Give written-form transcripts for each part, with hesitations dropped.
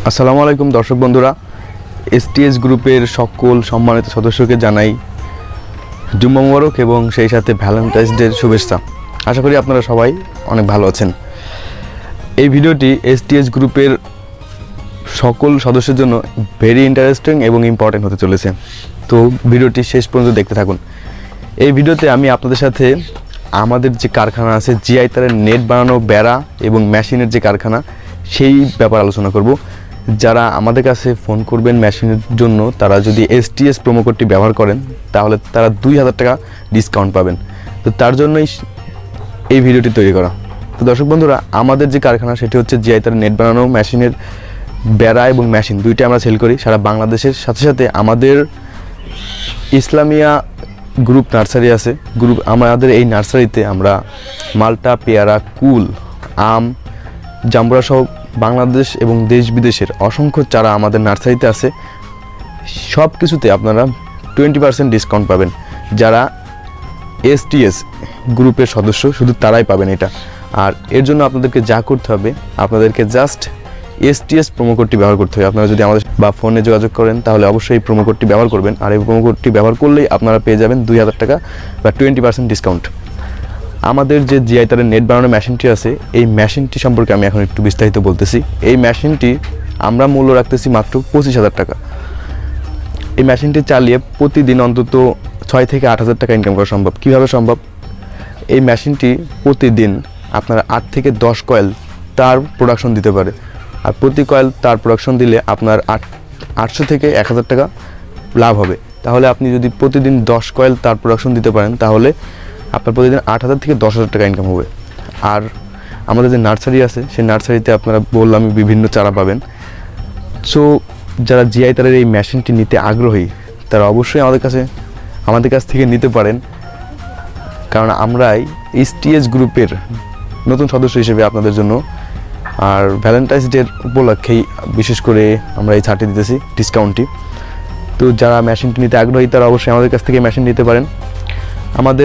আসসালামু আলাইকুম দর্শক বন্ধুরা, এসটিএস গ্রুপের সকল সম্মানিত সদস্যকে জানাই জুম্মা মুবারক এবং সেই সাথে ভ্যালেন্টাইন্স ডের শুভেচ্ছা। আশা করি আপনারা সবাই অনেক ভালো আছেন। এই ভিডিওটি এসটিএস গ্রুপের সকল সদস্যের জন্য ভেরি ইন্টারেস্টিং এবং ইম্পর্টেন্ট হতে চলেছে, তো ভিডিওটি শেষ পর্যন্ত দেখতে থাকুন। এই ভিডিওতে আমি আপনাদের সাথে আমাদের যে কারখানা আছে জিআই তারের নেট বানানো বেড়া এবং মেশিনের যে কারখানা সেই ব্যাপার আলোচনা করব। যারা আমাদের কাছে ফোন করবেন মেশিনের জন্য, তারা যদি এসটিএস প্রোমো কোডটি ব্যবহার করেন তাহলে তারা 2000 টাকা ডিসকাউন্ট পাবেন। তো তার জন্যই এই ভিডিওটি তৈরি করা। তো দর্শক বন্ধুরা, আমাদের যে কারখানা সেটি হচ্ছে জিআই তারের নেট বানানো মেশিনের বেড়া এবং মেশিন দুইটাই আমরা সেল করি সারা বাংলাদেশের। সাথে সাথে আমাদের ইসলামিয়া গ্রুপ নার্সারি আছে। আমাদের এই নার্সারিতে আমরা মাল্টা, পেয়ারা, কুল, আম, জাম্বুরা সহ বাংলাদেশ এবং দেশ বিদেশের অসংখ্য চারা আমাদের নার্সারিতে আছে। সব কিছুতে আপনারা 20% ডিসকাউন্ট পাবেন। যারা এসটিএস গ্রুপের সদস্য শুধু তারাই পাবেন এটা। আর এর জন্য আপনাদেরকে যা করতে হবে, আপনাদেরকে জাস্ট এসটিএস প্রোমো কোডটি ব্যবহার করতে হবে। আপনারা যদি আমাদের বা ফোনে যোগাযোগ করেন তাহলে অবশ্যই এই প্রোমো কোডটি ব্যবহার করবেন। আর এই প্রোমো কোডটি ব্যবহার করলেই আপনারা পেয়ে যাবেন 2000 টাকা বা 20% ডিসকাউন্ট। আমাদের যে জিআই তারের নেট বানানো মেশিনটি আছে, এই মেশিনটি সম্পর্কে আমি এখন একটু বিস্তারিত বলতেছি। এই মেশিনটি আমরা মূল্য রাখতেছি মাত্র 25,000 টাকা। এই মেশিনটি চালিয়ে প্রতিদিন অন্তত 6 থেকে 8,000 টাকা ইনকাম করা সম্ভব। কীভাবে সম্ভব? এই মেশিনটি প্রতিদিন আপনারা 8 থেকে 10 কয়েল তার প্রোডাকশন দিতে পারে। আর প্রতি কয়েল তার প্রোডাকশন দিলে আপনার 800 থেকে 1000 টাকা লাভ হবে। তাহলে আপনি যদি প্রতিদিন 10 কয়েল তার প্রোডাকশন দিতে পারেন তাহলে আপনার প্রতিদিন 8,000 থেকে 10,000 টাকা ইনকাম হবে। আর আমাদের যে নার্সারি আছে সেই নার্সারিতে আপনারা বললাম বিভিন্ন চারা পাবেন। সো যারা জিআই তারের এই মেশিনটি নিতে আগ্রহী তারা অবশ্যই আমাদের কাছ থেকে নিতে পারেন, কারণ আমরাই এসটিএস গ্রুপের নতুন সদস্য হিসেবে আপনাদের জন্য আর ভ্যালেন্টাইন্স ডের উপলক্ষেই বিশেষ করে আমরা এই ছাড়টি দিতেছি, ডিসকাউন্টটি। তো যারা মেশিনটি নিতে আগ্রহী তারা অবশ্যই আমাদের কাছ থেকে মেশিন নিতে পারেন। আমাদের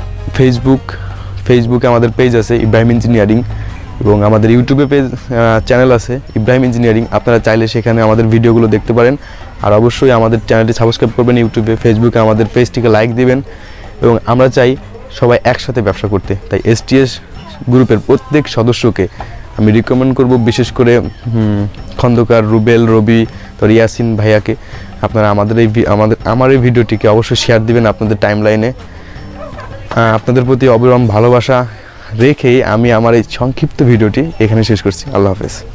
ফেসবুকে আমাদের পেজ আছে ইব্রাহিম ইঞ্জিনিয়ারিং, এবং আমাদের ইউটিউবে চ্যানেল আছে ইব্রাহিম ইঞ্জিনিয়ারিং। আপনারা চাইলে সেখানে আমাদের ভিডিওগুলো দেখতে পারেন। আর অবশ্যই আমাদের চ্যানেলটি সাবস্ক্রাইব করবেন ইউটিউবে, ফেসবুকে আমাদের পেজটিকে লাইক দিবেন। এবং আমরা চাই সবাই একসাথে ব্যবসা করতে। তাই এসটিএস গ্রুপের প্রত্যেক সদস্যকে আমি রিকমেন্ড করব, বিশেষ করে খন্দকার, রুবেল, রবি, ইয়াসিন ভাইয়াকে আপনারা আমার এই ভিডিওটিকে অবশ্যই শেয়ার দিবেন আপনাদের টাইমলাইনে। আপনাদের প্রতি অবিরাম ভালোবাসা রেখেই আমি আমার এই সংক্ষিপ্ত ভিডিওটি এখানে শেষ করছি। আল্লাহ হাফেজ।